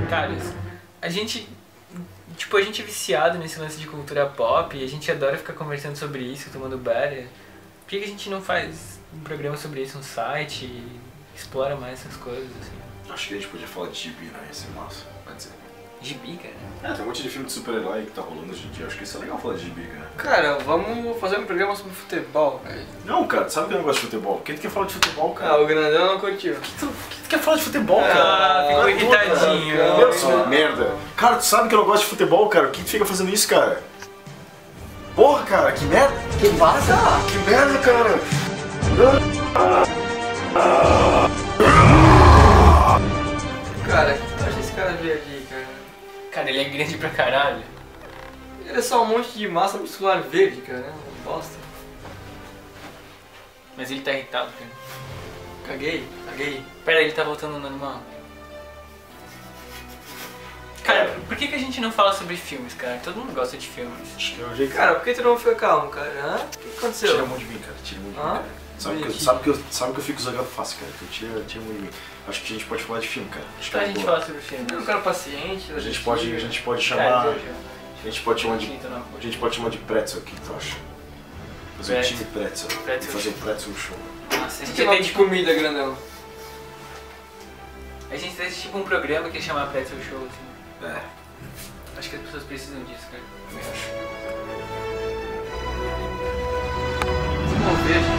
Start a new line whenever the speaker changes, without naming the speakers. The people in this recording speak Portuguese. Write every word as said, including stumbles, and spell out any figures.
Caras, a gente, tipo, a gente é viciado nesse lance de cultura pop e a gente adora ficar conversando sobre isso, tomando bar. Por que a gente não faz um programa sobre isso, um site e explora mais essas coisas, assim?
Acho que a gente podia falar de gibi, né? Ia ser massa, pode ser.
Gibi, cara?
É, tem um monte de filme de super-herói que tá rolando hoje em dia. Acho que isso é legal falar de gibi, cara.
Cara, vamos fazer um programa sobre futebol, velho.
Não, cara, sabe que eu não gosto de futebol? Quem tu quer falar de futebol, cara?
Ah, o grandão não curtiu.
Quem tu, quem tu quer falar de futebol,
Ah,
cara?
ficou
Vai
irritadinho.
toda, Meu, sua merda. Cara, tu sabe que eu não gosto de futebol, cara? Quem tu fica fazendo isso, cara? Porra, cara, que merda.
Que massa!
Que merda, cara.
Cara, o que tu acha esse cara veio aqui, cara?
Cara, ele é grande pra caralho.
Ele é só um monte de massa muscular verde, cara. Uma bosta.
Mas ele tá irritado, cara.
Caguei, caguei.
Pera, ele tá voltando ao normal. Cara, por que, que a gente não fala sobre filmes, cara? Todo mundo gosta de filmes.
Acho que é o jeito.
Cara, por que tu não fica calmo, cara? Hã? O que aconteceu?
Tira a mão de mim, cara. Tira a mão de mim,
Hã?
cara. Sabe que, eu,
Bonitinho.
sabe, que eu, sabe que eu fico zangado fácil, cara. Então tira, tira a mão de mim. Acho que a gente pode falar de filme, cara. Acho que
Então a
é
gente
boa.
fala sobre filmes.
Eu é um cara paciente,
A gente pode, a gente pode
Cara,
chamar.
eu já-
A gente pode chamar de.
Então não.
A gente pode chamar de pretzel aqui, tu acha? Fazer um
Pretzel.
time pretzel.
Pretzel
Fazer um pretzel show.
Nossa, a gente
Que
ia
nome
ter
de
tipo,
comida, grandão?
a gente tem tipo um programa que chama Pretzel Show, assim.
É,
Acho que as pessoas precisam disso, cara.
também acho.
Você não vê, gente.